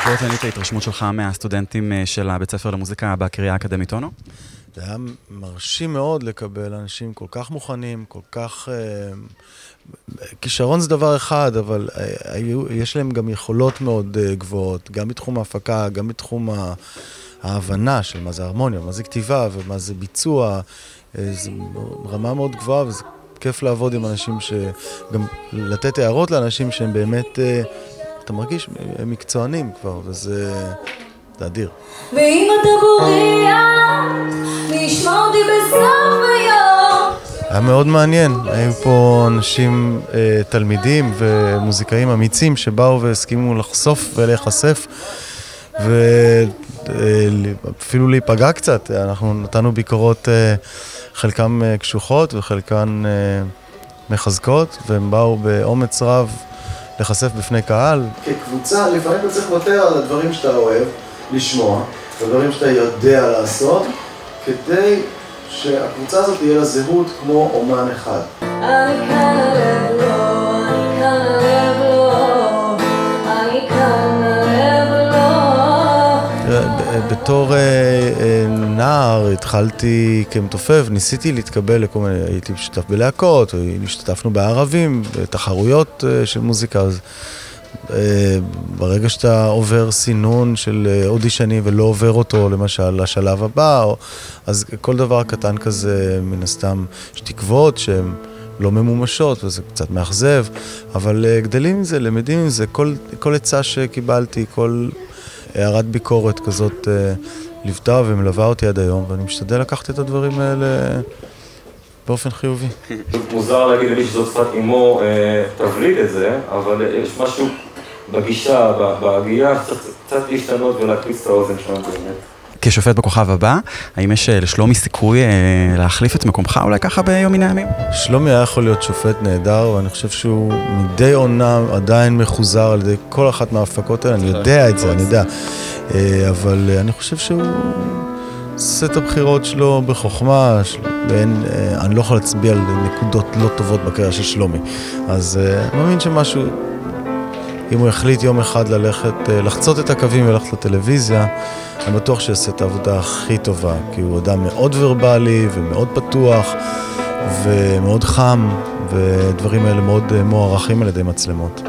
בוא תן לי את ההתרשמות שלך מהסטודנטים של הבית ספר למוזיקה בקריה האקדמית אונו. זה היה מרשים מאוד לקבל אנשים כל כך מוכנים, כל כך... כישרון זה דבר אחד, אבל יש להם גם יכולות מאוד גבוהות, גם בתחום ההפקה, גם בתחום ההבנה של מה זה הרמוניה, מה זה כתיבה ומה זה ביצוע. זו רמה מאוד גבוהה וזה כיף לעבוד עם אנשים גם לתת הערות לאנשים שהם באמת, אתה מרגיש, הם מקצוענים כבר, וזה אדיר. ואם אתה בורח, נשמע אותי בסוף היום. היה מאוד מעניין, היו פה אנשים, תלמידים ומוזיקאים אמיצים שבאו והסכימו לחשוף ולהיחשף ואפילו להיפגע קצת. אנחנו נתנו ביקורות, חלקם קשוחות וחלקן מחזקות, והם באו באומץ רב לחשף בפני קהל. כקבוצה, לפעמים אתה צריך לוותר על הדברים שאתה אוהב, לשמוע, הדברים שאתה יודע לעשות, כדי שהקבוצה הזאת תהיה לה זהות כמו אומן אחד. אני כאן הלב לא, אני כאן הלב לא, אני כאן הלב לא. בתור נער התחלתי כמתופף, ניסיתי להתקבל לכל מיני, הייתי משתתף בלהקות, השתתפנו בערבים, בתחרויות של מוזיקה, אז ברגע שאתה עובר סינון של אודישני ולא עובר אותו למשל לשלב הבא, אז כל דבר קטן כזה מן הסתם יש תקוות שהן לא ממומשות וזה קצת מאכזב, אבל גדלים עם זה, למדים עם זה, כל עצה שקיבלתי, כל הערת ביקורת כזאת ליוותה ומלווה אותי עד היום, ואני משתדל לקחת את הדברים האלה באופן חיובי. מוזר להגיד לי שזאת שפת אימו תבליט את זה, אבל יש משהו בגישה, בהגייה, קצת להשתנות ולהקפיץ את האוזן שלנו באמת. כשופט בכוכב הבא, האם יש לשלומי סיכוי להחליף את מקומך אולי ככה ביום מן הימים? שלומי היה יכול להיות שופט נהדר, ואני חושב שהוא מדי עונה עדיין מחוזר על ידי כל אחת מההפקות האלה, אני יודע את זה, אני יודע. אבל אני חושב שהוא עושה את הבחירות שלו בחוכמה, אני לא יכול להצביע על נקודות לא טובות בקריירה של שלומי. אז אני מאמין שמשהו, אם הוא יחליט יום אחד ללכת, לחצות את הקווים וללכת לטלוויזיה, אני בטוח שיעשה את העבודה הכי טובה, כי הוא אדם מאוד ורבלי ומאוד פתוח ומאוד חם, ודברים האלה מאוד מוערכים על ידי מצלמות.